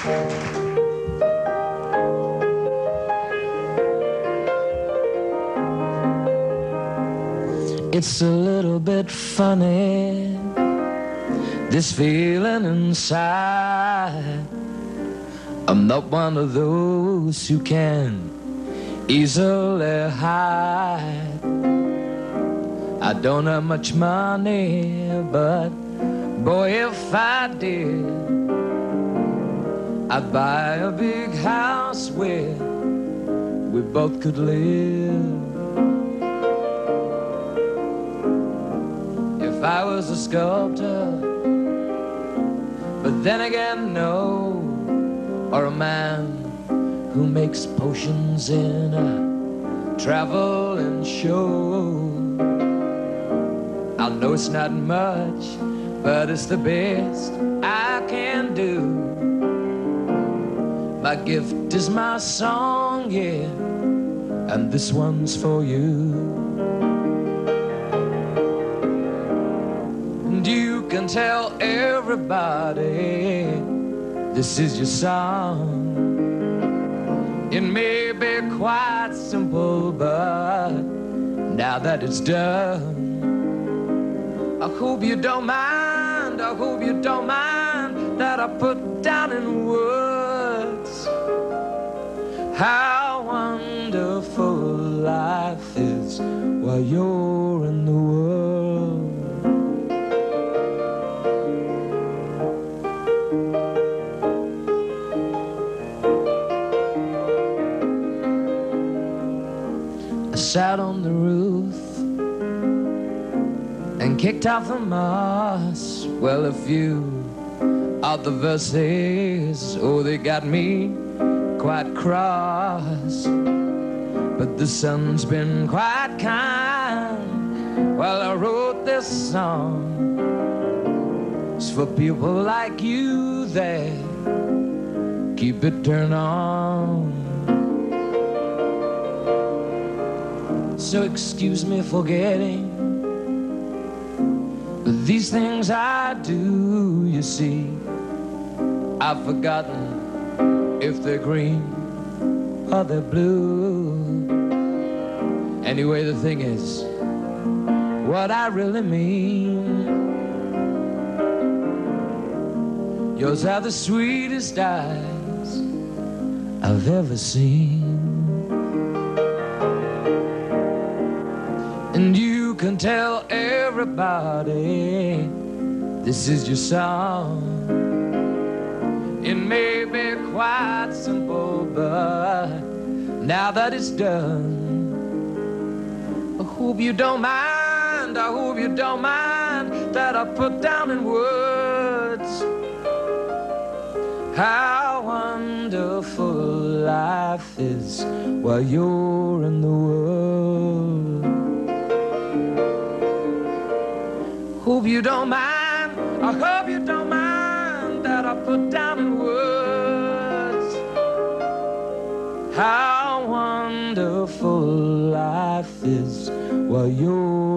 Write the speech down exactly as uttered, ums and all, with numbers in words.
It's a little bit funny, this feeling inside. I'm not one of those who can easily hide. I don't have much money, but boy, if I did, I'd buy a big house where we both could live. If I was a sculptor, but then again, no, or a man who makes potions in a traveling show. I know it's not much, but it's the best I can do. My gift is my song, yeah, and this one's for you. And you can tell everybody this is your song. It may be quite simple, but now that it's done, I hope you don't mind, I hope you don't mind that I put down in words how wonderful life is while you're in the world. I sat on the roof and kicked off the moss. Well, a few of the verses, oh, they got me quite cross. But the sun's been quite kind while I wrote this song. It's for people like you that keep it turned on. So excuse me for getting, but these things I do, you see, I've forgotten if they're green or they're blue. Anyway, the thing is, what I really mean, yours are the sweetest eyes I've ever seen. And you can tell everybody this is your song. It may be quite simple, but now that it's done, I hope you don't mind, I hope you don't mind that I put down in words how wonderful life is while you're in the world. Hope you don't mind, I hope you don't mind that I put down in words how wonderful life is while you're